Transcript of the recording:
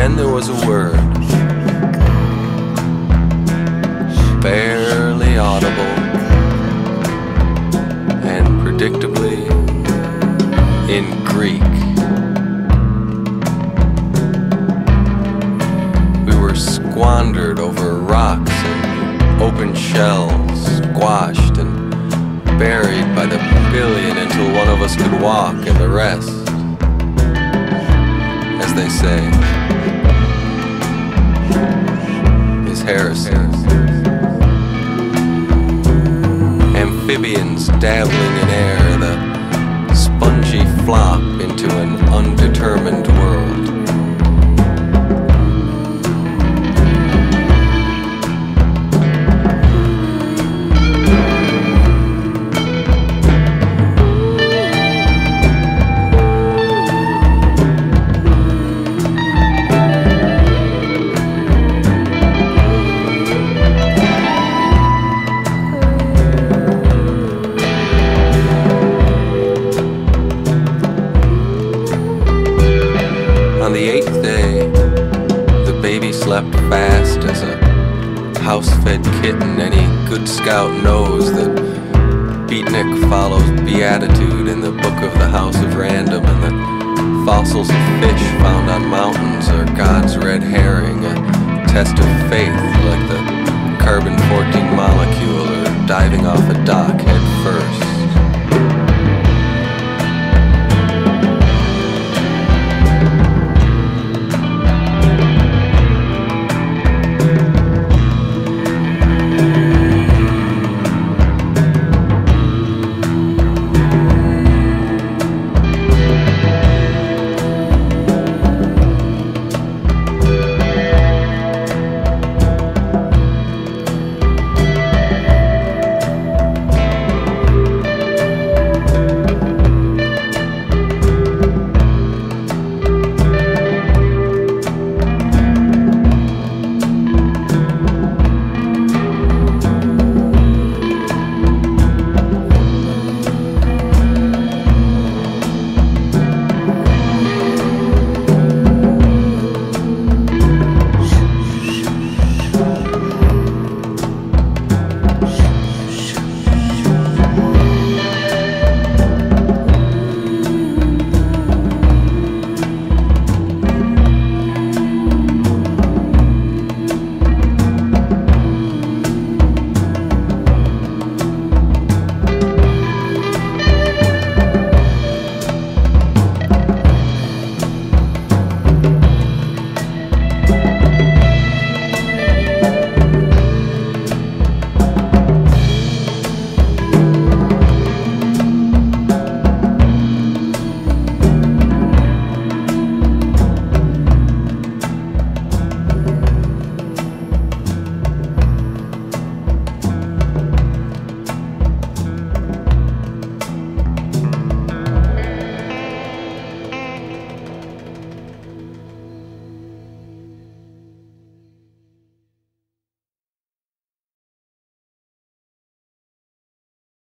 then there was a word, barely audible, and predictably in Greek. We were squandered over rocks and open shells, squashed and buried by the billion until one of us could walk and the rest, as they say, is heresy. Amphibians dabbling in air, the spongy flop into an undetermined world. On the 8th day, the baby slept fast as a house-fed kitten. Any good scout knows that beatnik follows beatitude in the book of the House of Random, and that fossils of fish found on mountains are God's red herring, a test of faith like the carbon-14 molecule or diving off a dock head first.